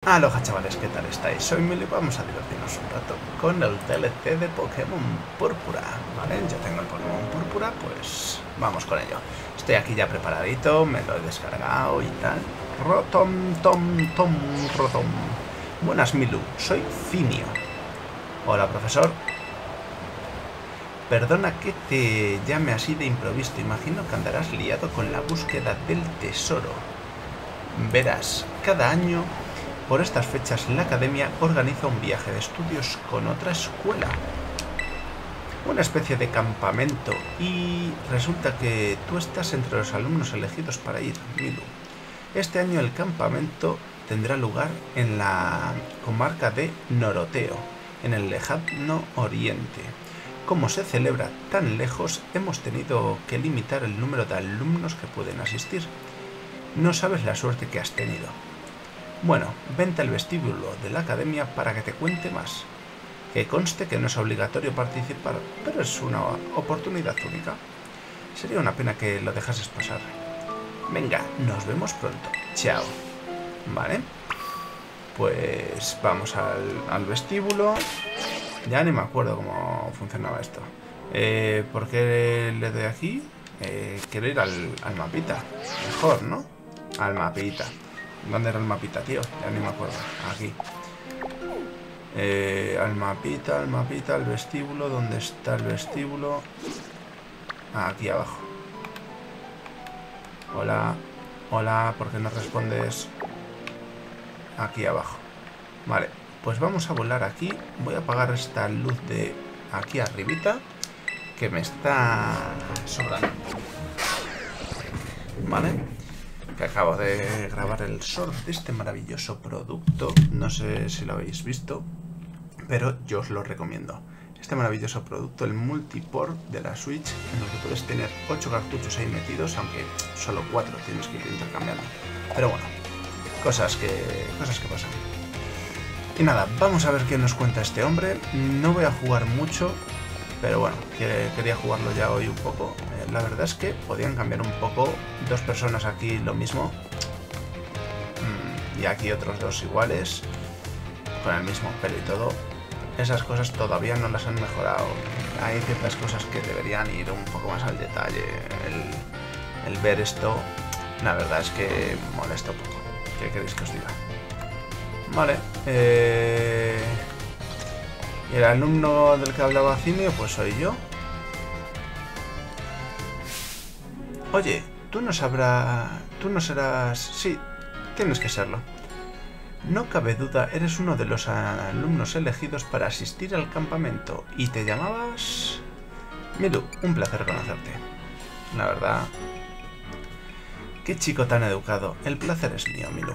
Aloha chavales, ¿qué tal estáis? Soy Mili y vamos a divertirnos un rato con el DLC de Pokémon Púrpura, ¿vale? Yo tengo el Pokémon Púrpura, pues vamos con ello. Estoy aquí ya preparadito, me lo he descargado y tal. Rotom. Buenas Milu, soy Finio. Hola profesor. Perdona que te llame así de improviso, imagino que andarás liado con la búsqueda del tesoro. Verás, cada año por estas fechas la academia organiza un viaje de estudios con otra escuela. Una especie de campamento, y resulta que tú estás entre los alumnos elegidos para ir, Milu. Este año el campamento tendrá lugar en la comarca de Noroteo, en el lejano oriente. Como se celebra tan lejos, hemos tenido que limitar el número de alumnos que pueden asistir. No sabes la suerte que has tenido. Bueno, vente al vestíbulo de la academia para que te cuente más. Que conste que no es obligatorio participar, pero es una oportunidad única. Sería una pena que lo dejases pasar. Venga, nos vemos pronto. Chao. Vale. Pues vamos al vestíbulo. Ya ni me acuerdo cómo funcionaba esto. ¿Por qué le doy aquí? Quiero ir al mapita. Mejor, ¿no? Al mapita. ¿Dónde era el mapita, tío? Ya ni me acuerdo. Aquí. Al mapita, al vestíbulo. ¿Dónde está el vestíbulo? Aquí abajo. Hola. Hola, ¿por qué no respondes? Aquí abajo. Vale, pues vamos a volar aquí. Voy a apagar esta luz de aquí arribita, que me está sobrando. Vale. Que acabo de grabar el short de este maravilloso producto. No sé si lo habéis visto, pero yo os lo recomiendo. Este maravilloso producto, el multiport de la Switch, en el que puedes tener 8 cartuchos ahí metidos, aunque solo 4 tienes que ir intercambiando. Pero bueno, cosas que pasan. Y nada, vamos a ver qué nos cuenta este hombre. No voy a jugar mucho, pero bueno, quería jugarlo ya hoy un poco. La verdad es que podían cambiar un poco. 2 personas aquí lo mismo. Y aquí otros 2 iguales. Con el mismo pelo y todo. Esas cosas todavía no las han mejorado. Hay ciertas cosas que deberían ir un poco más al detalle. El ver esto, la verdad es que molesta un poco. ¿Qué queréis que os diga? Vale. Y el alumno del que hablaba Finio, pues soy yo. Oye, tú no serás... Sí, tienes que serlo. No cabe duda, eres uno de los alumnos elegidos para asistir al campamento. ¿Y te llamabas...? Milu, un placer conocerte. La verdad... Qué chico tan educado. El placer es mío, Milu.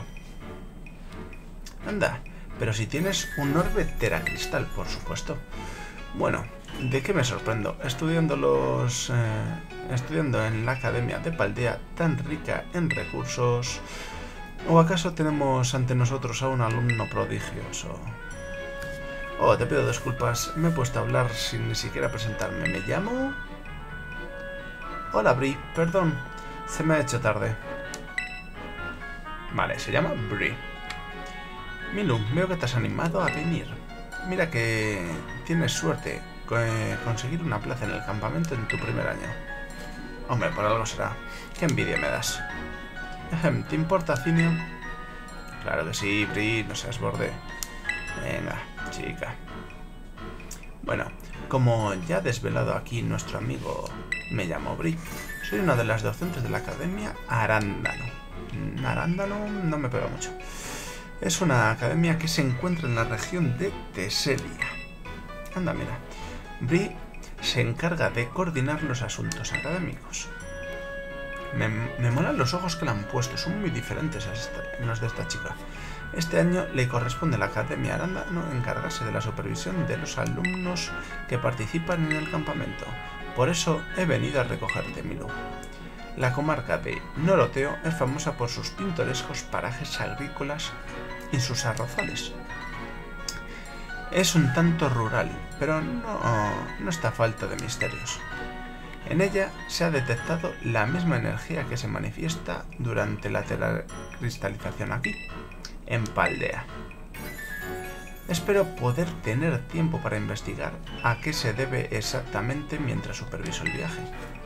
Anda, pero si tienes un orbe teracristal, por supuesto. Bueno, ¿de qué me sorprendo? Estudiando en la Academia de Paldea, tan rica en recursos... ¿O acaso tenemos ante nosotros a un alumno prodigioso? Oh, te pido disculpas, me he puesto a hablar sin ni siquiera presentarme. ¿Me llamo? Hola, Bri, perdón, se me ha hecho tarde. Vale, se llama Bri. Milu, veo que te has animado a venir. Mira que tienes suerte conseguir una plaza en el campamento en tu primer año. Hombre, por algo será. Qué envidia me das. ¿Te importa, Finio? Claro que sí, Bri, no seas borde. Venga, chica. Bueno, como ya ha desvelado aquí nuestro amigo, me llamo Bri. Soy una de las docentes de la Academia Arándano. Arándano no me pega mucho. Es una academia que se encuentra en la región de Teselia. Anda, mira. Bri se encarga de coordinar los asuntos académicos. Me molan los ojos que le han puesto, son muy diferentes a los de esta chica. Este año le corresponde a la Academia Arándano encargarse de la supervisión de los alumnos que participan en el campamento. Por eso he venido a recogerte, Milu. La comarca de Noroteo es famosa por sus pintorescos parajes agrícolas y sus arrozales. Es un tanto rural, pero no está falta de misterios. En ella se ha detectado la misma energía que se manifiesta durante la terracristalización aquí, en Paldea. Espero poder tener tiempo para investigar a qué se debe exactamente mientras superviso el viaje.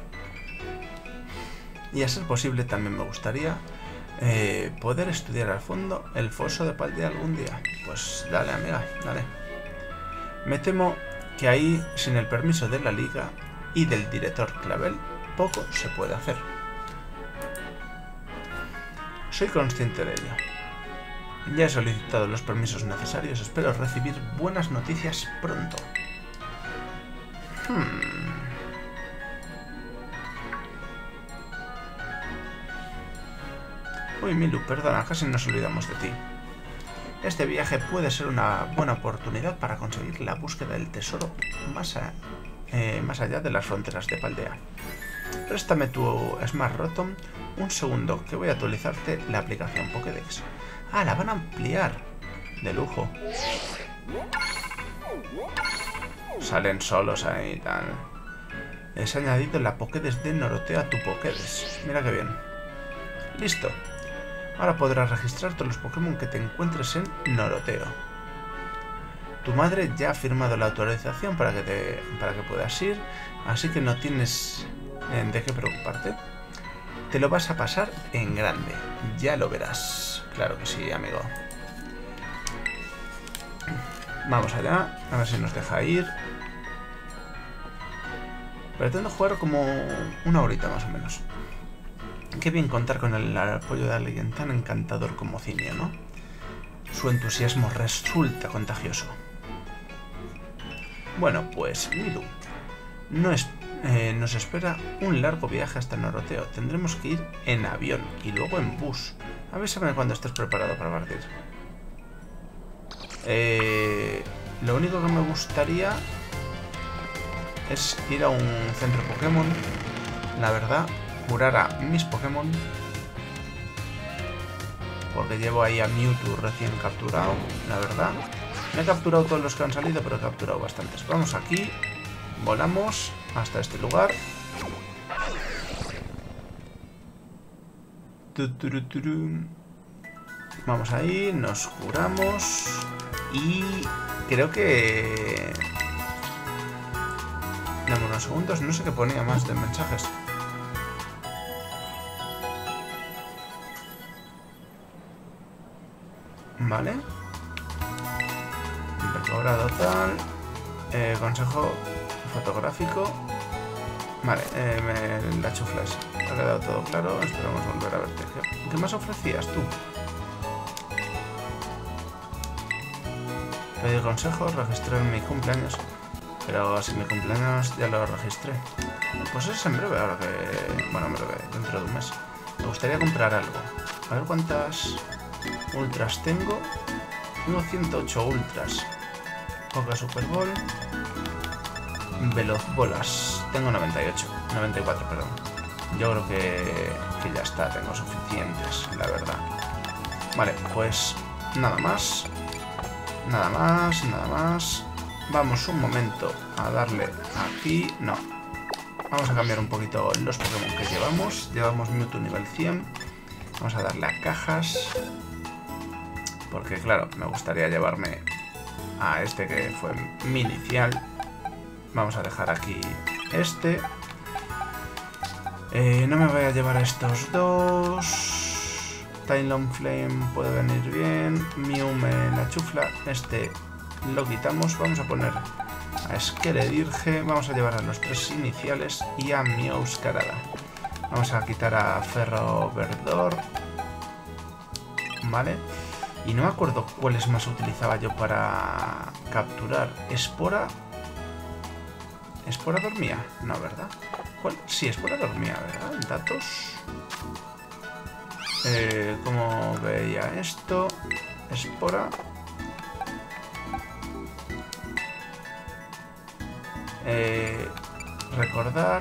Y a ser posible también me gustaría poder estudiar al fondo el foso de Paldea algún día. Pues dale, amiga, dale. Me temo que ahí, sin el permiso de la Liga y del director Clavel, poco se puede hacer. Soy consciente de ello. Ya he solicitado los permisos necesarios, espero recibir buenas noticias pronto. Uy, Milu, perdona, casi nos olvidamos de ti. Este viaje puede ser una buena oportunidad para conseguir la búsqueda del tesoro más allá de las fronteras de Paldea. Préstame tu Smart Rotom un segundo, que voy a actualizarte la aplicación Pokédex. Ah, la van a ampliar. De lujo. Salen solos ahí y tal. Es añadido la Pokédex de Noroteo a tu Pokédex. Mira qué bien. Listo. Ahora podrás registrar todos los Pokémon que te encuentres en Noroteo. Tu madre ya ha firmado la autorización para que puedas ir, así que no tienes de qué preocuparte. Te lo vas a pasar en grande. Ya lo verás. Claro que sí, amigo. Vamos allá. A ver si nos deja ir. Pretendo jugar como una horita más o menos. Qué bien contar con el apoyo de alguien tan encantador como Cynio, ¿no? Su entusiasmo resulta contagioso. Bueno, pues Milu, nos espera un largo viaje hasta Noroteo. Tendremos que ir en avión y luego en bus. Avísame cuando estés preparado para partir. Lo único que me gustaría es ir a un centro Pokémon. La verdad, curar a mis Pokémon. Porque llevo ahí a Mewtwo recién capturado. La verdad, me he capturado todos los que han salido, pero he capturado bastantes. Vamos aquí. Volamos hasta este lugar. Vamos ahí, nos curamos. Y creo que... Dame unos segundos, no sé qué ponía más de mensajes. Vale. Recobrado tal. Consejo fotográfico. Vale, la chufla esa. Ha quedado todo claro. Esperamos volver a verte. ¿Qué más ofrecías tú? Pedir consejos, registrar mi cumpleaños. Pero si mi cumpleaños ya lo registré. Pues es en breve, ahora que... Bueno, en breve, dentro de un mes. Me gustaría comprar algo. A ver cuántas ultras tengo. Tengo 108 ultras. Poca Super Ball. Veloz bolas. Tengo 98. 94, perdón. Yo creo que ya está. Tengo suficientes, la verdad. Vale, pues nada más. Nada más, nada más. Vamos un momento a darle aquí. No. Vamos a cambiar un poquito los Pokémon que llevamos. Llevamos Mewtwo nivel 100. Vamos a darle a cajas. Porque claro, me gustaría llevarme a este que fue mi inicial. Vamos a dejar aquí este. No me voy a llevar a estos dos. Talonflame puede venir bien. Mew me la chufla. Este lo quitamos. Vamos a poner a Skeledirge. Vamos a llevar a los tres iniciales y a Meowscarada. Vamos a quitar a Ferroverdor. Vale. Y no me acuerdo cuáles más utilizaba yo para capturar. ¿Espora? ¿Espora dormía? No, ¿verdad? ¿Cuál? Sí, Espora dormía, ¿verdad? Datos. ¿Cómo veía esto? Espora. Recordar.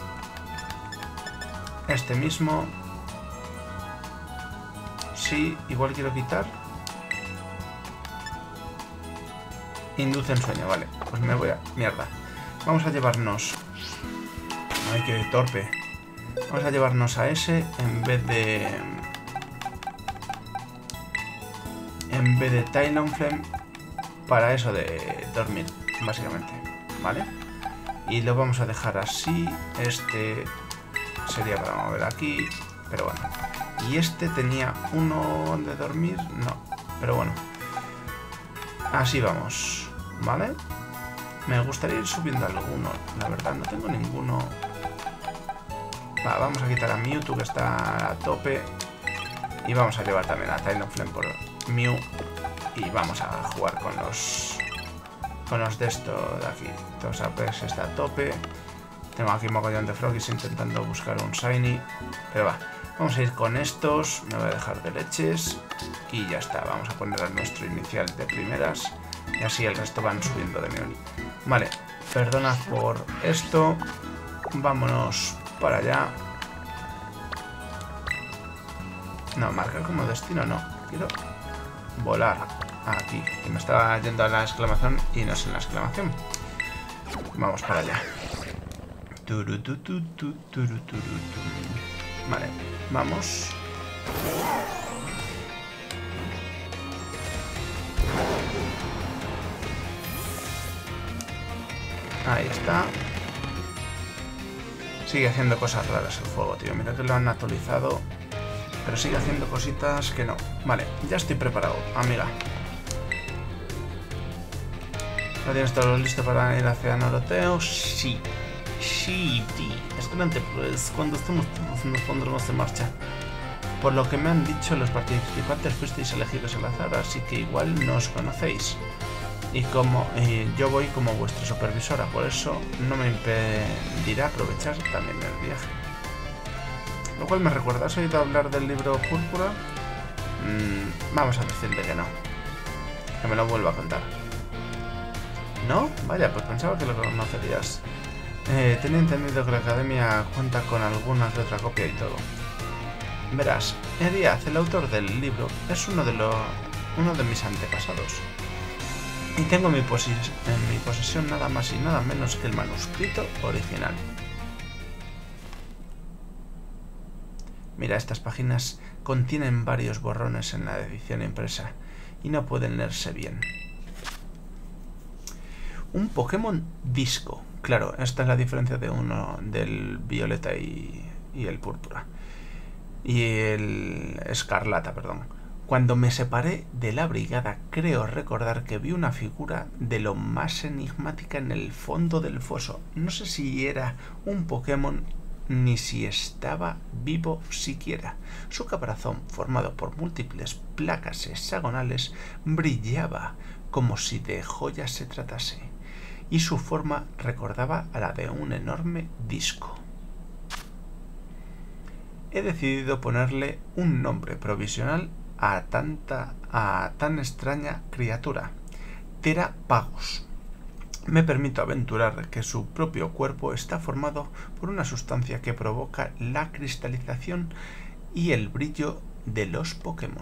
Este mismo. Sí, igual quiero quitar. Induce en sueño, vale. Pues me voy a... Mierda. Vamos a llevarnos... Ay, qué torpe. Vamos a llevarnos a ese en vez de... En vez de Talonflame. para eso de dormir, básicamente, ¿vale? Y lo vamos a dejar así. Este sería para mover aquí, pero bueno. Y este tenía uno de dormir, no, pero bueno. Así vamos, ¿vale? Me gustaría ir subiendo alguno, la verdad, no tengo ninguno. Va, vamos a quitar a Mewtwo, que está a tope. Y vamos a llevar también a Talonflame por Mew. Y vamos a jugar con los de esto de aquí. Entonces Apex está a tope. Tengo aquí un mogollón de Froggies intentando buscar un Shiny. Pero va, vamos a ir con estos. Me voy a dejar de leches. Y ya está, vamos a poner a nuestro inicial de primeras. Y así el resto van subiendo de nivel. Vale, perdonad por esto. Vámonos para allá. No, marcar como destino no. Quiero volar aquí. Que me estaba yendo a la exclamación y no es en la exclamación. Vamos para allá. Vale, vamos. Ahí está. Sigue haciendo cosas raras el juego, tío. Mira que lo han actualizado. Pero sigue haciendo cositas que no. Vale, ya estoy preparado, amiga. ¿Ya tienes todo listo para ir hacia Noroteo? Sí. Sí, tío. Excelente, pues cuando estemos todos nos pondremos en marcha. Por lo que me han dicho los participantes, fuisteis elegidos al azar, así que igual no os conocéis. Y como yo voy como vuestra supervisora, por eso no me impedirá aprovechar también el viaje. Lo cual me recuerda, ¿has oído hablar del libro Púrpura? Vamos a decirle que no. Que me lo vuelva a contar. ¿No? Vaya, pues pensaba que lo conocerías. Tenía entendido que la academia cuenta con alguna que otra copia y todo. Verás, Eliaz, el autor del libro, es uno de mis antepasados. Y tengo en mi posesión nada más y nada menos que el manuscrito original. Mira, estas páginas contienen varios borrones en la edición impresa y no pueden leerse bien. Un Pokémon disco. Claro, esta es la diferencia de uno del violeta y el púrpura. Y el escarlata, perdón. Cuando me separé de la brigada, creo recordar que vi una figura de lo más enigmática en el fondo del foso. No sé si era un Pokémon ni si estaba vivo siquiera. Su caparazón, formado por múltiples placas hexagonales, brillaba como si de joyas se tratase, y su forma recordaba a la de un enorme disco. He decidido ponerle un nombre provisional a tan extraña criatura: Terapagos. Me permito aventurar que su propio cuerpo está formado por una sustancia que provoca la cristalización y el brillo de los Pokémon.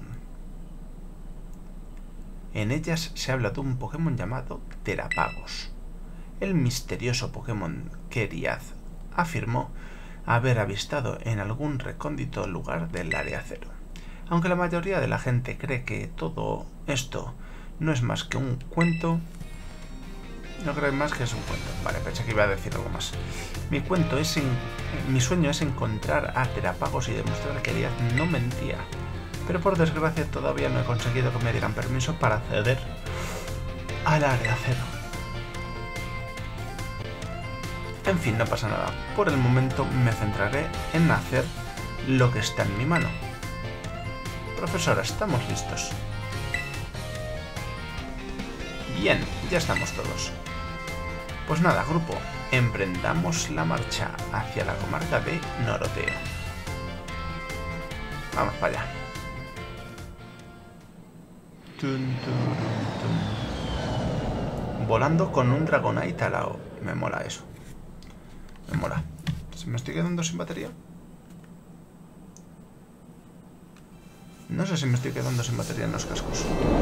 En ellas se habla de un Pokémon llamado Terapagos. El misterioso Pokémon que Eliaz afirmó haber avistado en algún recóndito lugar del Área Cero. Aunque la mayoría de la gente cree que todo esto no es más que un cuento, no creo más que es un cuento. Vale, pensé que iba a decir algo más. Mi sueño es encontrar a Terapagos y demostrar que Eliaz no mentía. Pero por desgracia todavía no he conseguido que me dieran permiso para acceder al Área Cero. En fin, no pasa nada. Por el momento me centraré en hacer lo que está en mi mano. Profesora, estamos listos. Bien, ya estamos todos. Pues nada, grupo, emprendamos la marcha hacia la comarca de Noroteo. Vamos para allá. Volando con un Dragonite alao. Me mola eso. Me mola. ¿Se me estoy quedando sin batería? No sé si me estoy quedando sin batería en los cascos.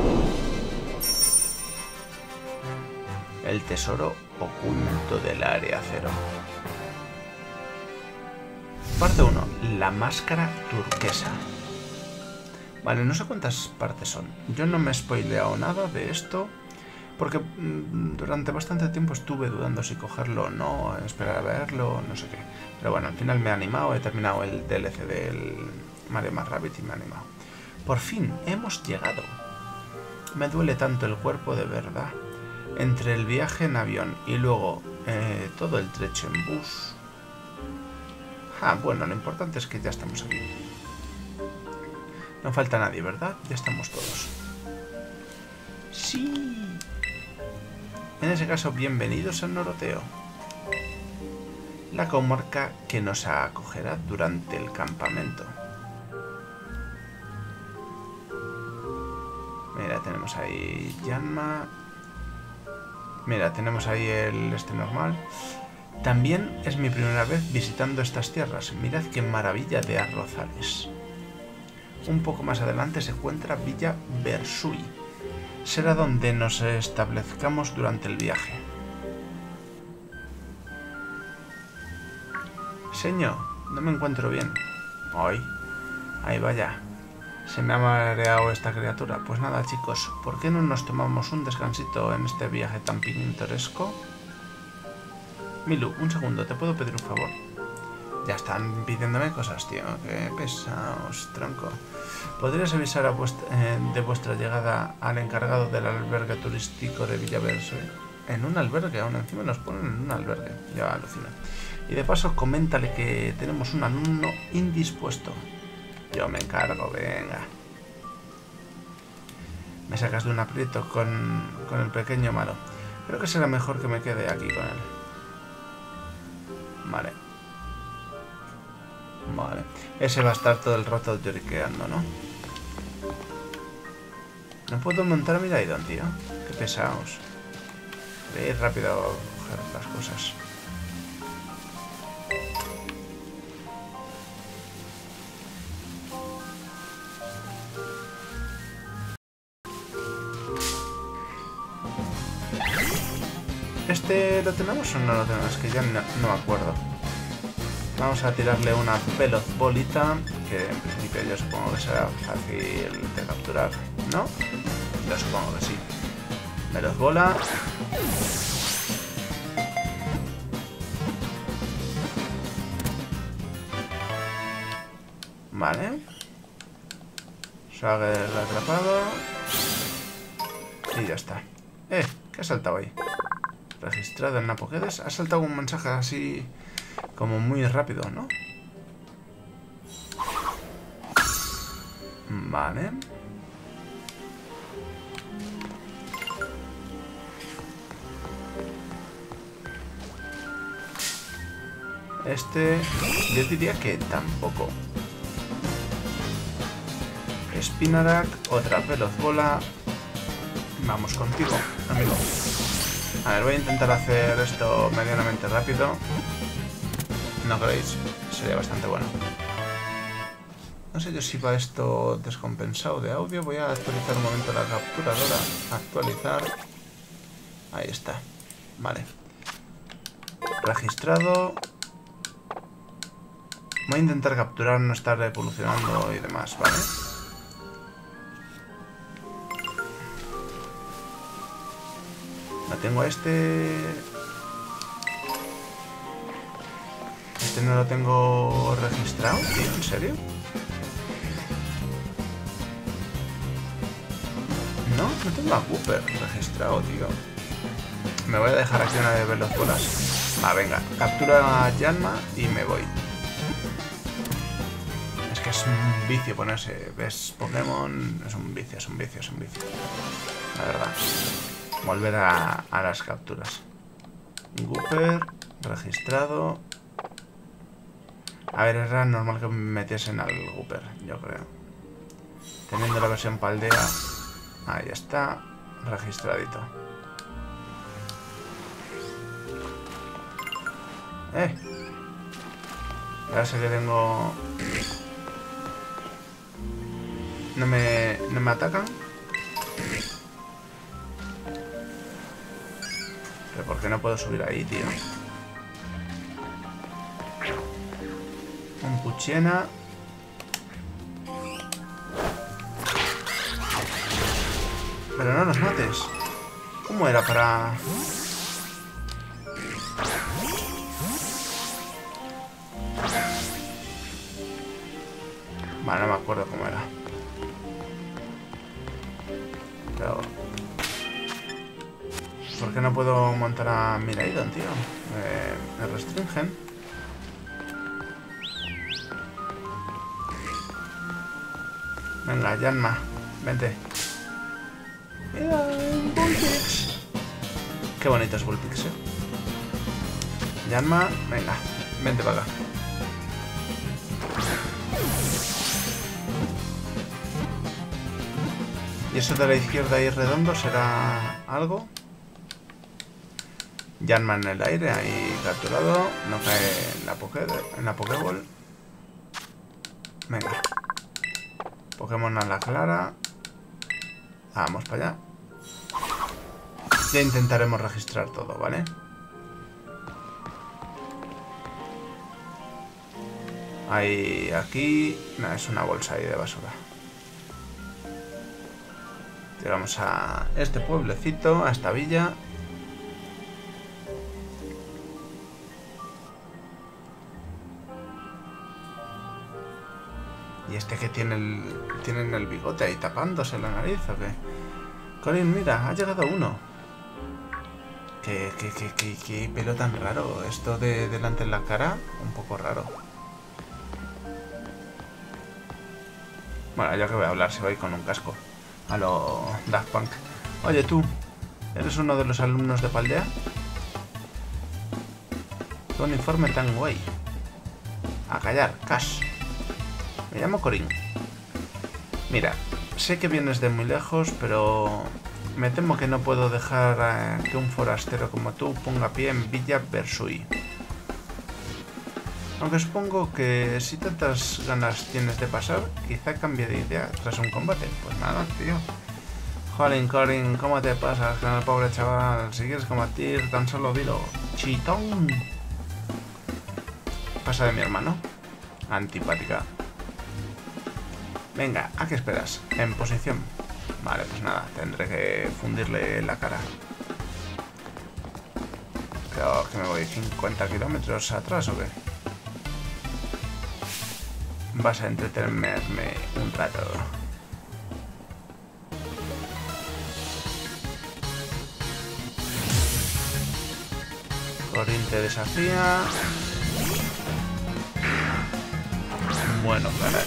El tesoro oculto del Área Cero. Parte 1. La máscara turquesa. Vale, no sé cuántas partes son. Yo no me he spoileado nada de esto, Porque durante bastante tiempo estuve dudando si cogerlo o no, esperar a verlo, no sé qué. Pero bueno, al final me he animado, he terminado el DLC del Mario + Rabbids y me he animado. Por fin, hemos llegado. Me duele tanto el cuerpo, de verdad. Entre el viaje en avión y luego todo el trecho en bus. Ah, bueno, lo importante es que ya estamos aquí. No falta nadie, ¿verdad? Ya estamos todos. ¡Sí! En ese caso, bienvenidos al Noroteo, la comarca que nos acogerá durante el campamento. Mira, tenemos ahí Yanma. Mira, tenemos ahí el normal. También es mi primera vez visitando estas tierras. Mirad qué maravilla de arrozales. Un poco más adelante se encuentra Villa Versui. Será donde nos establezcamos durante el viaje. Señor, no me encuentro bien. Ay, ahí vaya. Se me ha mareado esta criatura. Pues nada, chicos, ¿por qué no nos tomamos un descansito en este viaje tan pintoresco? Milu, un segundo, ¿te puedo pedir un favor? Ya están pidiéndome cosas, tío. Qué pesados, tronco. ¿Podrías avisar de vuestra llegada al encargado del albergue turístico de Villaverso? En un albergue, aún encima nos ponen en un albergue. Ya alucina. Y de paso, coméntale que tenemos un alumno indispuesto. Yo me encargo, venga. Me sacas de un aprieto con el pequeño malo. Creo que será mejor que me quede aquí con él. Vale. Vale. Ese va a estar todo el rato lloriqueando, ¿no? No puedo montar a mi Raidon, tío. Qué pesados. Voy a ir rápido a coger las cosas. ¿Este lo tenemos o no lo tenemos? Que ya no me acuerdo. Vamos a tirarle una veloz bolita, que en principio yo supongo que será fácil de capturar, ¿no? Yo supongo que sí. Veloz bola. Vale. Sale el atrapado. Y ya está. ¿Qué ha saltado ahí? Registrado en la Pokédex. Ha saltado un mensaje así como muy rápido, ¿no? Vale. Este yo diría que tampoco. Spinarak, otra veloz bola. Vamos contigo, amigo. A ver, voy a intentar hacer esto medianamente rápido. ¿No creéis? Sería bastante bueno. No sé yo si va esto descompensado de audio. Voy a actualizar un momento la capturadora. Actualizar. Ahí está. Vale. Registrado. Voy a intentar capturar, no estar evolucionando y demás, ¿vale? No tengo este... Este no lo tengo registrado, tío, ¿en serio? No tengo a Cooper registrado, tío. Me voy a dejar aquí una de veloz bolas. Va, venga, captura a Yanma y me voy. Es que es un vicio ponerse, ¿ves? Pokémon es un vicio, es un vicio, es un vicio. La verdad. Volver a las capturas. Gooper, registrado. A ver, era normal que me metiesen al Gooper, yo creo. Teniendo la versión Paldea. Ahí está, registradito. Ya sé que tengo... No me atacan. Pero ¿por qué no puedo subir ahí, tío? Un Puchena. Pero no nos mates. ¿Cómo era para...? Vale, no me acuerdo cómo era. Pero... ¿por qué no puedo montar a Miraidon, tío? Me restringen. Venga, Yanma, vente. Mira, un Bullpix. Qué bonito es Bullpix, Yanma, venga, vente para acá. ¿Y eso de la izquierda y redondo será algo? Yanma en el aire, ahí capturado. No cae en la Pokéball. Venga. Pokémon a la clara. Vamos para allá. Ya intentaremos registrar todo, ¿vale? Ahí, aquí... no, es una bolsa ahí de basura. Llegamos a este pueblecito, a esta villa. ¿Y este que tienen el bigote ahí tapándose la nariz o qué? Corin, mira, ha llegado uno. ¿Qué pelo tan raro? Esto de delante en la cara, un poco raro. Bueno, yo que voy a hablar si voy con un casco. A lo Daft Punk. Oye tú, ¿eres uno de los alumnos de Paldea? Tu uniforme tan guay. A callar, Cash. Me llamo Corin. Mira, sé que vienes de muy lejos, pero me temo que no puedo dejar que un forastero como tú ponga pie en Villa Versui. Aunque supongo que si tantas ganas tienes de pasar, quizá cambie de idea tras un combate. Pues nada, tío. Jolín, Corin, ¿cómo te pasas con el pobre chaval? Si quieres combatir, tan solo dilo. ¡Chitón! Pasa de mi hermano. Antipática. Venga, ¿a qué esperas? En posición. Vale, pues nada, tendré que fundirle la cara. Creo que me voy 50 kilómetros atrás, ¿o qué? Vas a entretenerme un rato. Corin te desafía. Bueno, ganar.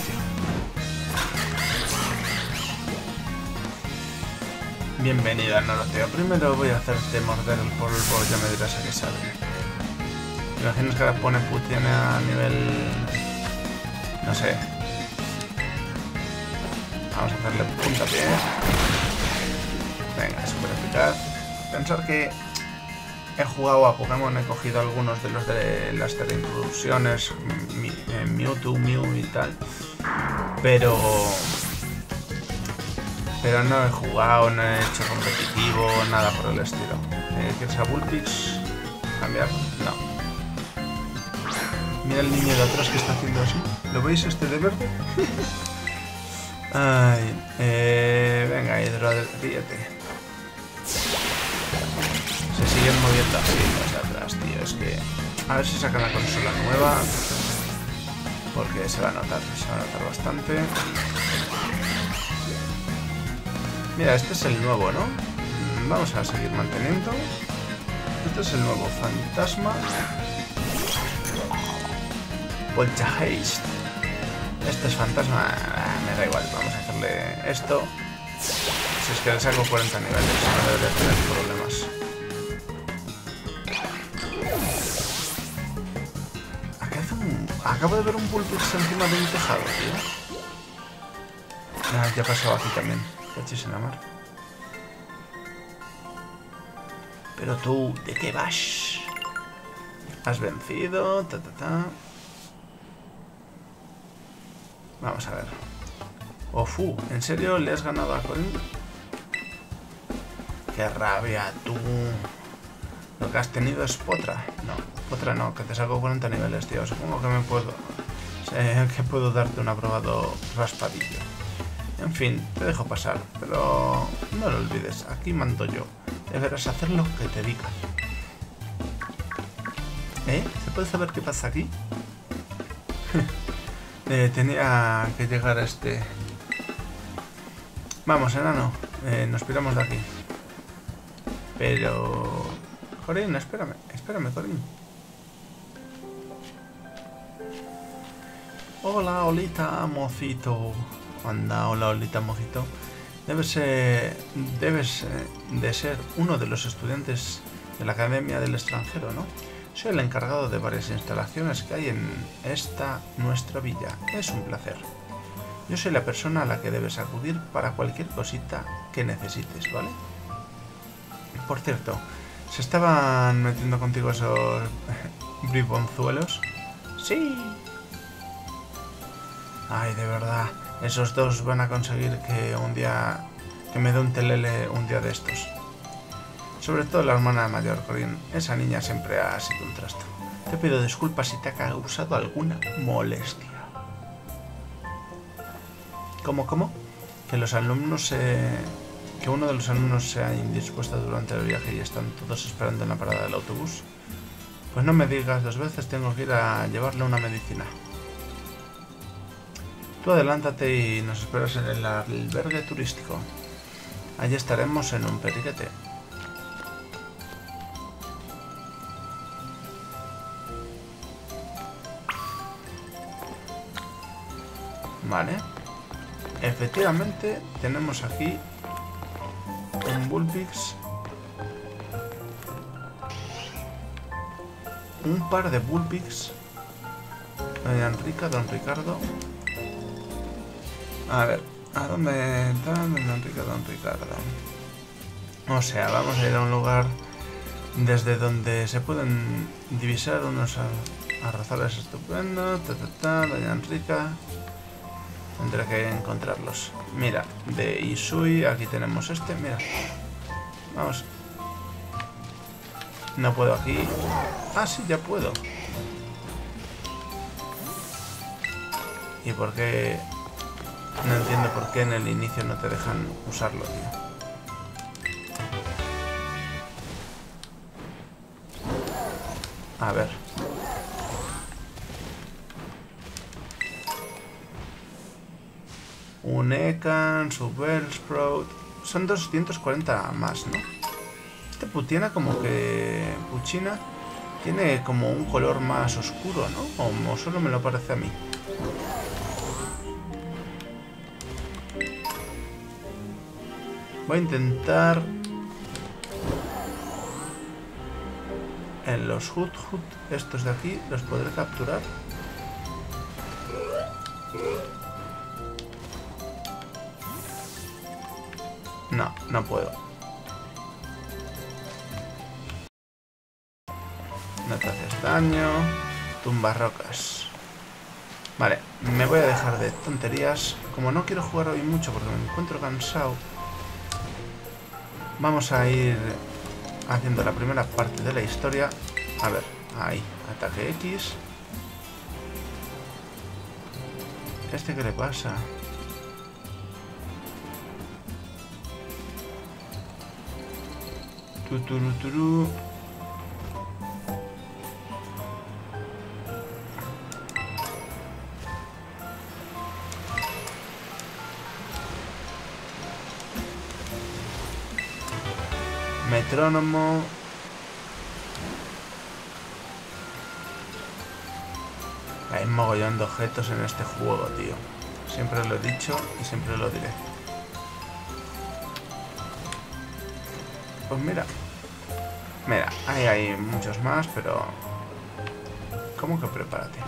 Bienvenida, Noroteo. Primero voy a hacerte morder el polvo, ya me dirás a qué sabe. ¿Te imaginas que ahora pone Putin a nivel... no sé. Vamos a hacerle puntapié. Venga, súper eficaz. Pensar que he jugado a Pokémon, he cogido algunos de los de las reintroducciones, Mewtwo, Mew y tal. Pero no he jugado, no he hecho competitivo, nada por el estilo. ¿Quieres a Bullpix? ¿Cambiar? No. Mira el niño de atrás que está haciendo así. ¿Lo veis este de verde? Ay, venga, hidrodríete. Se siguen moviendo así los de atrás, tío. Es que... a ver si sacan la consola nueva. Porque se va a notar bastante. Mira, este es el nuevo, ¿no? Vamos a seguir manteniendo. Este es el nuevo fantasma. Poltergeist. Este es fantasma. Me da igual, vamos a hacerle esto. Si es que le saco 40 niveles, no debería tener problemas. Acabo de ver un Bullpix encima de un tejado, tío. Ah, ya pasó aquí también. Cachis en la mar. Pero tú, ¿de qué vas? Has vencido, Vamos a ver. Ofu, ¿en serio le has ganado a Corin? ¡Qué rabia, tú! Lo que has tenido es Potra. No, Potra no, que te saco 40 niveles, tío. Supongo que me puedo... sé que puedo darte un aprobado raspadillo. En fin, te dejo pasar, pero no lo olvides, aquí mando yo. Deberás hacer lo que te diga. ¿Se puede saber qué pasa aquí? Tenía que llegar a este... Vamos, enano. Nos piramos de aquí. Pero... Corín, espérame, Corín. Hola, Olita, mocito. Anda, hola, Olita, mocito. Debes de ser uno de los estudiantes de la Academia del Extranjero, ¿no? Soy el encargado de varias instalaciones que hay en esta nuestra villa. Es un placer. Yo soy la persona a la que debes acudir para cualquier cosita que necesites, ¿vale? Por cierto, ¿se estaban metiendo contigo esos bribonzuelos? Sí. Ay, de verdad, esos dos van a conseguir que me dé un telele un día de estos. Sobre todo la hermana mayor, Corín. Esa niña siempre ha sido un trasto. Te pido disculpas si te ha causado alguna molestia. ¿Cómo? Que los alumnos que uno de los alumnos se ha indispuesto durante el viaje y están todos esperando en la parada del autobús. Pues no me digas 2 veces, tengo que ir a llevarle una medicina. Tú adelántate y nos esperas en el albergue turístico. Allí estaremos en un periquete. Vale. Efectivamente, tenemos aquí un Bullpix. Un par de Bullpix. Doña Enrica, don Ricardo. A ver, ¿a dónde está Doña Enrica, don Ricardo? O sea, vamos a ir a un lugar desde donde se pueden divisar unos arrozales estupendos. Doña Enrica. Tendré que encontrarlos. Mira, de Isui, aquí tenemos este, mira. Vamos. No puedo aquí. Ah, sí, ya puedo. ¿Y por qué? No entiendo por qué en el inicio no te dejan usarlo, tío. A ver. Un Ekan, su Bellsprout. Son 240 más, ¿no? Este Puchina como que... Puchina tiene como un color más oscuro, ¿no? O solo me lo parece a mí. Voy a intentar... En los Hut estos de aquí, los podré capturar. No, no puedo. No te haces daño. Tumba rocas. Vale, me voy a dejar de tonterías. Como no quiero jugar hoy mucho porque me encuentro cansado, vamos a ir haciendo la primera parte de la historia. A ver, ahí, ataque X. ¿Este qué le pasa? Tuturuturu. Metrónomo. Hay un mogollón de objetos en este juego, tío. Siempre lo he dicho y siempre lo diré. Pues mira. Mira, ahí hay muchos más, pero... ¿Cómo que prepárate?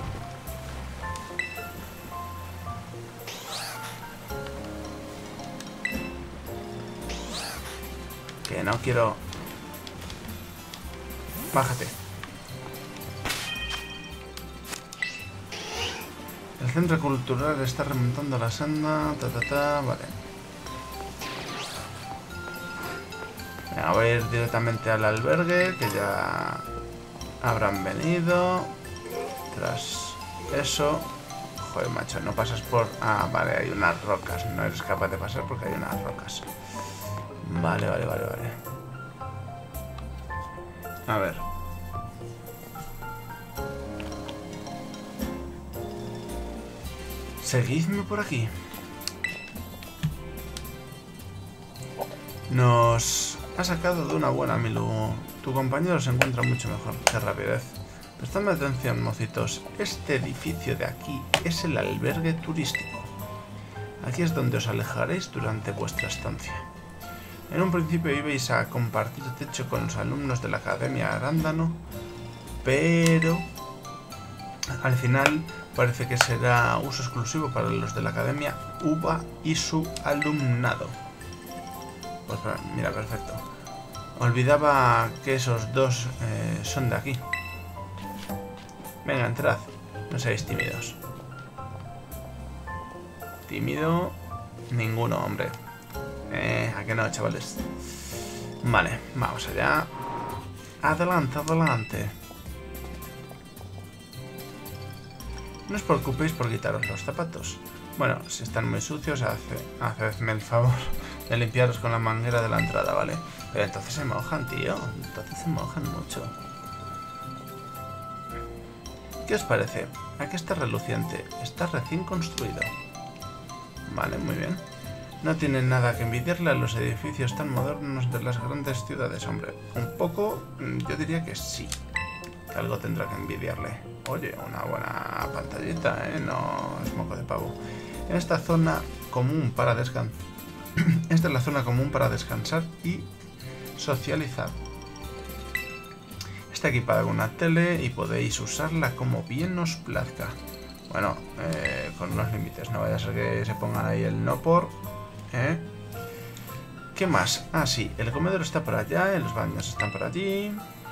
Que no quiero... Bájate. El centro cultural está remontando la senda. Vale. Venga, voy a ir directamente al albergue, que ya habrán venido. Tras eso... Joder, macho, no pasas por... Ah, vale, hay unas rocas. No eres capaz de pasar porque hay unas rocas. Vale. A ver. Seguidme por aquí. Nos ha sacado de una buena, Milu. Tu compañero se encuentra mucho mejor. ¡Qué rapidez! Prestadme atención, mocitos. Este edificio de aquí es el albergue turístico. Aquí es donde os alejaréis durante vuestra estancia. En un principio ibais a compartir techo con los alumnos de la Academia Arándano, pero al final parece que será uso exclusivo para los de la Academia Uva y su alumnado. Pues mira, perfecto. Olvidaba que esos dos son de aquí. Venga, entrad. No seáis tímidos. Tímido... ninguno, hombre. ¿A que no, chavales? Vale, vamos allá. Adelante, adelante. No os preocupéis por quitaros los zapatos. Bueno, si están muy sucios, hacedme el favor de limpiaros con la manguera de la entrada, ¿vale? Pero entonces se mojan, tío. Entonces se mojan mucho. ¿Qué os parece? Aquí está reluciente. Está recién construido. Vale, muy bien. No tienen nada que envidiarle a los edificios tan modernos de las grandes ciudades, hombre. Un poco, yo diría que sí. Que algo tendrá que envidiarle. Oye, una buena pantallita, ¿eh? No es moco de pavo. En esta zona común para descansar. Esta es la zona común para descansar y socializar. Está equipada con una tele y podéis usarla como bien os plazca. Bueno, con unos límites, no vaya a ser que se pongan ahí el no por... ¿Qué más? Ah, sí, el comedor está por allá, los baños están por allí.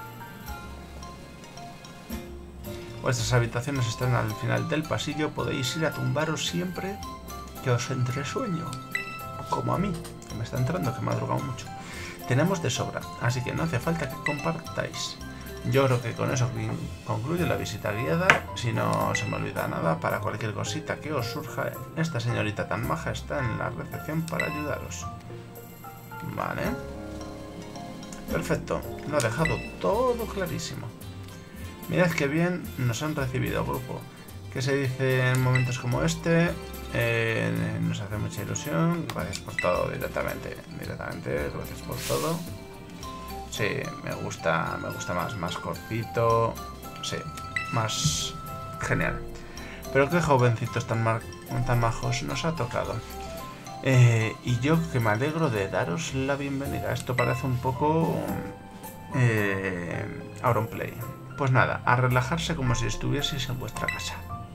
Vuestras habitaciones están al final del pasillo, podéis ir a tumbaros siempre que os entre sueño. Como a mí, que me está entrando, que me ha madrugado mucho. Tenemos de sobra, así que no hace falta que compartáis. Yo creo que con eso concluye la visita guiada. Si no se me olvida nada, para cualquier cosita que os surja, esta señorita tan maja está en la recepción para ayudaros. Vale. Perfecto, lo ha dejado todo clarísimo. Mirad qué bien nos han recibido, grupo. ¿Qué se dice en momentos como este? Nos hace mucha ilusión. Gracias por todo directamente. Gracias por todo. Sí, me gusta más cortito. Sí, más genial. Pero qué jovencitos tan majos nos ha tocado. Y yo que me alegro de daros la bienvenida. Esto parece un poco Auronplay. Pues nada, a relajarse como si estuvieseis en vuestra casa.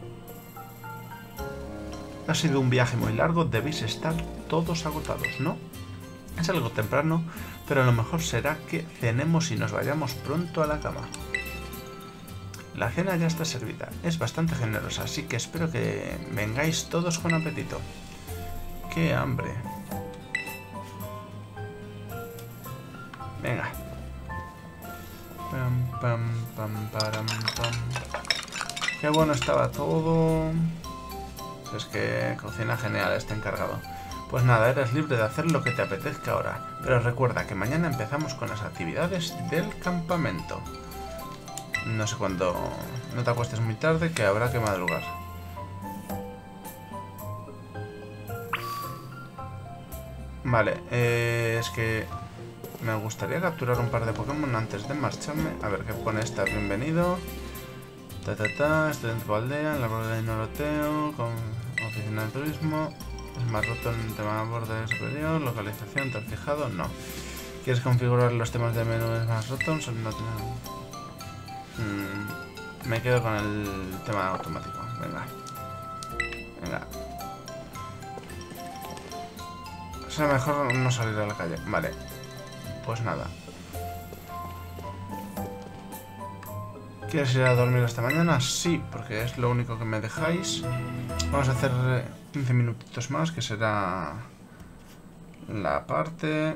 Ha sido un viaje muy largo, debéis estar todos agotados, ¿no? Es algo temprano, pero lo mejor será que cenemos y nos vayamos pronto a la cama. La cena ya está servida, es bastante generosa, así que espero que vengáis todos con apetito. ¡Qué hambre! Venga. Pam, pam, pam, param, pam. ¡Qué bueno estaba todo! Es que cocina genial este encargado. Pues nada, eres libre de hacer lo que te apetezca ahora. Pero recuerda que mañana empezamos con las actividades del campamento. No sé cuándo... No te acuestes muy tarde, que habrá que madrugar. Vale, es que... me gustaría capturar un par de Pokémon antes de marcharme. A ver qué pone esta. Bienvenido. Estudiante por aldea, en la borde de Noroteo, con oficina de turismo. Es más roto en el tema de borde superior, localización, tal fijado, no. ¿Quieres configurar los temas de menú es más roto? No tiene... me quedo con el tema automático. Venga. Venga. Será mejor no salir a la calle. Vale. Pues nada. ¿Quieres ir a dormir esta mañana? Sí, porque es lo único que me dejáis. Vamos a hacer 15 minutitos más, que será la parte...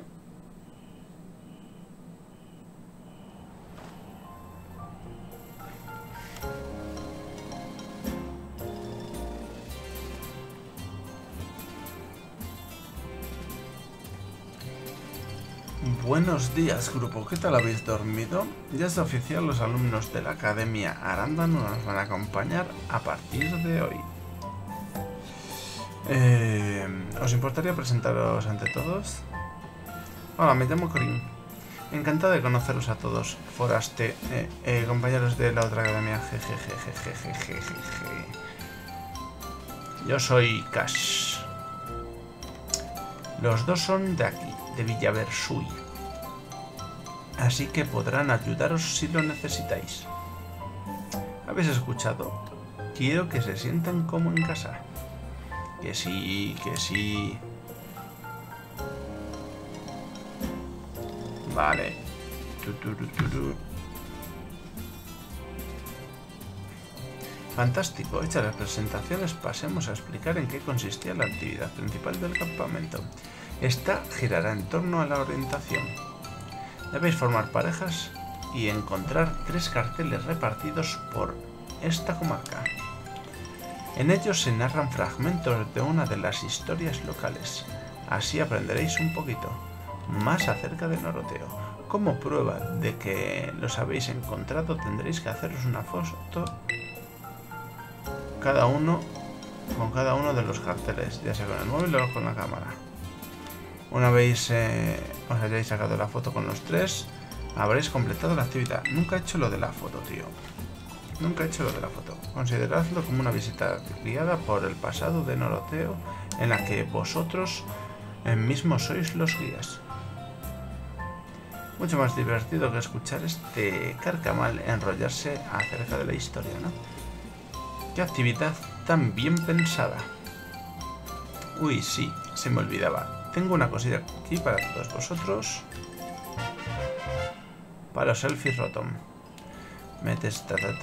Buenos días, grupo. ¿Qué tal habéis dormido? Ya es oficial, los alumnos de la Academia Arándano nos van a acompañar a partir de hoy. ¿Os importaría presentaros ante todos? Hola, me llamo Corín. Encantado de conoceros a todos, compañeros de la otra academia. Yo soy Cash. Los dos son de aquí, de Villaversui. Así que podrán ayudaros si lo necesitáis. ¿Habéis escuchado? Quiero que se sientan como en casa. Que sí, que sí. Vale. Fantástico. Hechas las presentaciones, pasemos a explicar en qué consistía la actividad principal del campamento. Esta girará en torno a la orientación. Debéis formar parejas y encontrar 3 carteles repartidos por esta comarca. En ellos se narran fragmentos de una de las historias locales. Así aprenderéis un poquito más acerca de Noroteo. Como prueba de que los habéis encontrado, tendréis que haceros una foto con cada uno de los carteles, ya sea con el móvil o con la cámara. Una vez os hayáis sacado la foto con los 3, habréis completado la actividad. Nunca he hecho lo de la foto, tío. Nunca he hecho lo de la foto. Consideradlo como una visita guiada por el pasado de Noroteo, en la que vosotros mismos sois los guías. Mucho más divertido que escuchar este carcamal enrollarse acerca de la historia, ¿no? ¡Qué actividad tan bien pensada! Uy, sí, se me olvidaba. Tengo una cosita aquí para todos vosotros. Para los selfies Rotom. Metes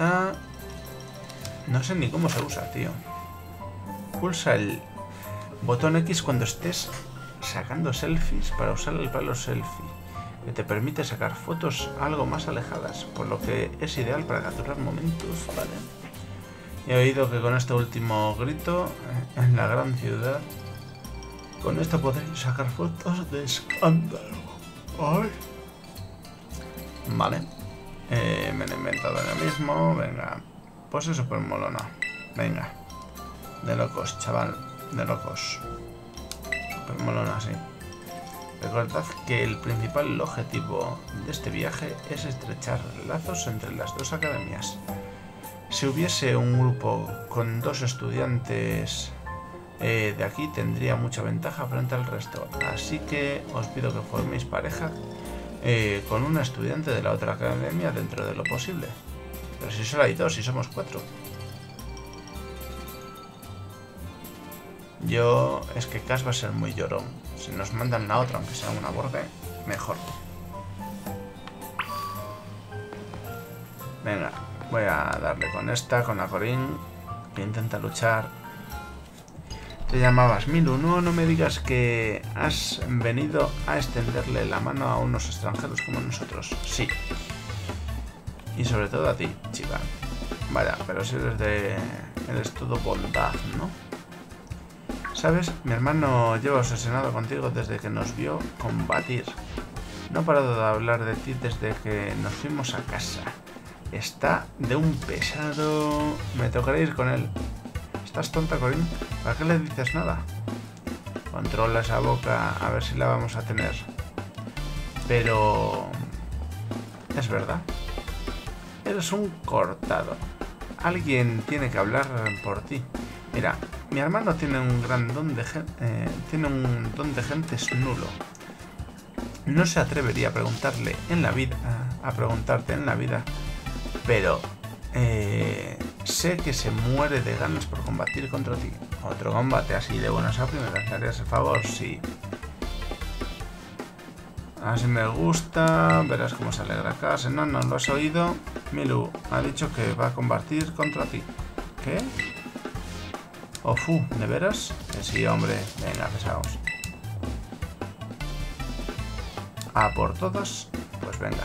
No sé ni cómo se usa, tío. Pulsa el botón X cuando estés sacando selfies para usar el palo selfie, que te permite sacar fotos algo más alejadas, por lo que es ideal para capturar momentos, ¿vale? He oído que con este último grito en la gran ciudad, con esto podéis sacar fotos de escándalo. ¡Ay! Vale. Me lo he inventado yo mismo. Venga. Pose súper molona. Venga. De locos, chaval. De locos. Súper molona, sí. Recordad que el principal objetivo de este viaje es estrechar lazos entre las dos academias. Si hubiese un grupo con 2 estudiantes de aquí, tendría mucha ventaja frente al resto. Así que os pido que forméis pareja con una estudiante de la otra academia dentro de lo posible. Pero si solo hay 2, si somos 4. Es que Cash va a ser muy llorón. Si nos mandan la otra, aunque sea una borde, mejor. Venga, voy a darle con esta, con la Corín, que intenta luchar. Te llamabas Milu. No me digas que has venido a extenderle la mano a unos extranjeros como nosotros. Sí. Y sobre todo a ti, chica. Vaya, pero si eres todo bondad, ¿no? ¿Sabes? Mi hermano lleva obsesionado contigo desde que nos vio combatir. No ha parado de hablar de ti desde que nos fuimos a casa. Está de un pesado. Me tocará ir con él. ¿Estás tonta, Corín? ¿Para qué le dices nada? Controla esa boca, a ver si la vamos a tener. Pero... es verdad. Eres un cortado. Alguien tiene que hablar por ti. Mira, mi hermano tiene un don de gentes nulo. No se atrevería a preguntarte en la vida, pero sé que se muere de ganas por combatir contra ti. Otro combate así de buenas a primeras. ¿Me harías el favor? Sí. Así me gusta. Verás cómo se alegra acá. No, ¿lo has oído? Milu ha dicho que va a combatir contra ti. ¿Qué? Ofu, ¿de veras? Que sí, hombre. Venga, pesados. ¿A por todas? Pues venga.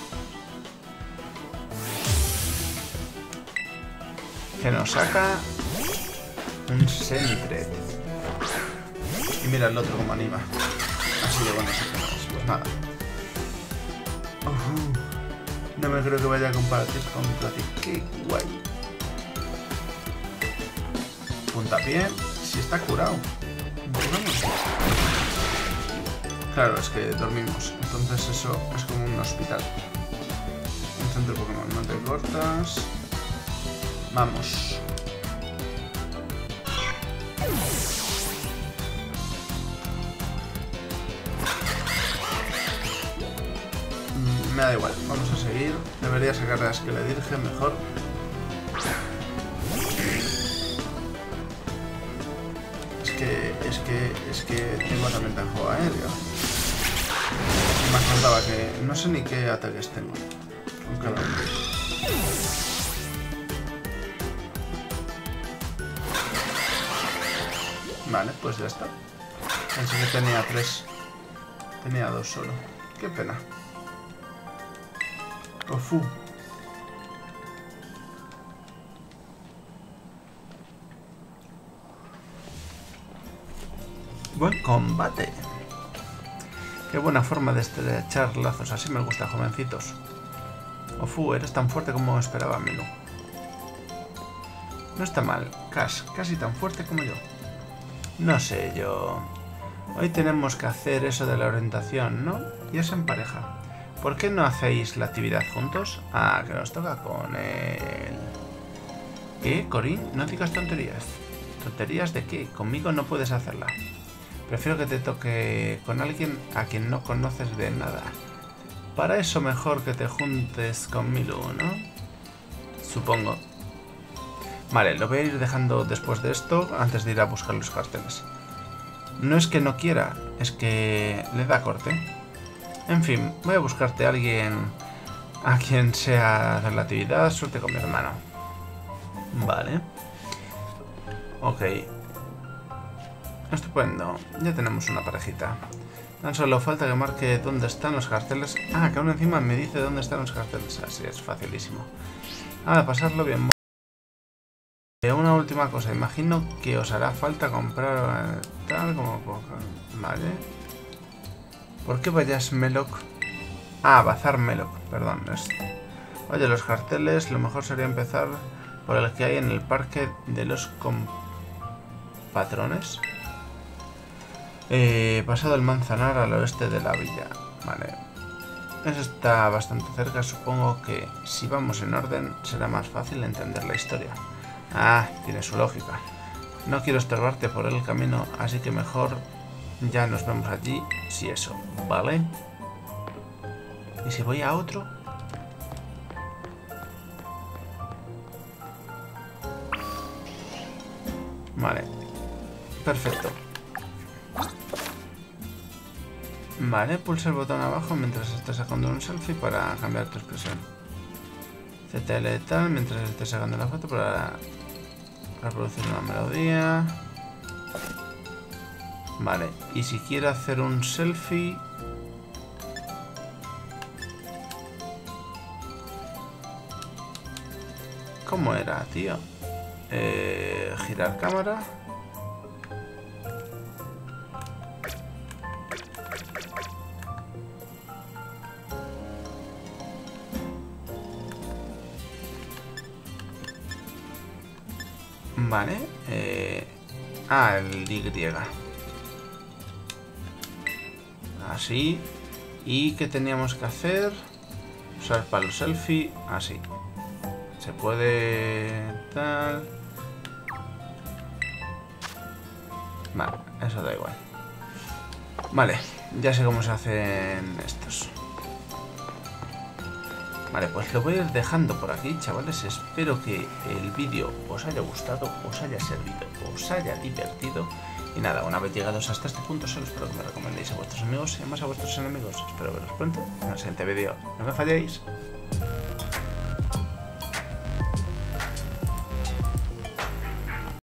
Que nos saca Un Sentret. Y mira el otro como anima. Así de buenos efectos. Pues nada. No me creo que vaya a compartir contra ti. Qué guay. Puntapié. Si está curado. ¿Dormimos? Claro, es que dormimos. Entonces eso es como un hospital. Un centro de Pokémon. No te cortas. Vamos. Me da igual, vamos a seguir. Debería sacar la Esqueledirge mejor. Es que tengo también tajo aéreo. Y me contaba que no sé ni qué ataques tengo. Con cada uno. Vale, pues ya está. Pensé que tenía 3. Tenía 2 solo. Qué pena. Ofu. Buen combate. Qué buena forma de estrechar lazos. Así me gusta, jovencitos. Ofu, eres tan fuerte como esperaba, Milo. No está mal. Casi tan fuerte como yo. No sé, yo... Hoy tenemos que hacer eso de la orientación, ¿no? Y es en pareja. ¿Por qué no hacéis la actividad juntos? Ah, que nos toca con él. ¿Qué, Corín? No digas tonterías. ¿Tonterías de qué? Conmigo no puedes hacerla. Prefiero que te toque con alguien a quien no conoces de nada. Para eso mejor que te juntes con Milu, ¿no? Supongo. Vale, lo voy a ir dejando después de esto, antes de ir a buscar los carteles. No es que no quiera, es que le da corte. En fin, voy a buscarte a alguien a quien sea hacer la actividad. Suerte con mi hermano. Vale. Ok. Estupendo. Ya tenemos una parejita. Tan solo falta que marque dónde están los carteles. Ah, que aún encima me dice dónde están los carteles. Así es, facilísimo. A pasarlo bien. Una última cosa. Imagino que os hará falta comprar tal como... Vale. ¿Por qué vayas Meloc? Ah, Bazar Meloc, perdón. Oye, los carteles, lo mejor sería empezar por el que hay en el parque de los patrones. Pasado el Manzanar al oeste de la villa. Vale. Eso está bastante cerca. Supongo que si vamos en orden será más fácil entender la historia. Ah, tiene su lógica. No quiero estorbarte por el camino, así que mejor ya nos vemos allí, si eso, ¿vale? ¿Y si voy a otro? Vale. Perfecto. Vale, pulsa el botón abajo mientras estés sacando un selfie para cambiar tu expresión. ZL tal, mientras estés sacando la foto para reproducir una melodía. Vale, y si quiero hacer un selfie... ¿Cómo era, tío? Girar cámara. Vale. El Y. Así. ¿Y qué teníamos que hacer? Usar para los selfie. Así. Se puede... tal... Vale, eso da igual. Vale, ya sé cómo se hacen estos. Vale, pues lo voy a ir dejando por aquí, chavales. Espero que el vídeo os haya gustado, os haya servido, os haya divertido. Y nada, una vez llegados hasta este punto, solo espero que me recomendéis a vuestros amigos y además a vuestros enemigos. Espero veros pronto en el siguiente vídeo. No me falléis.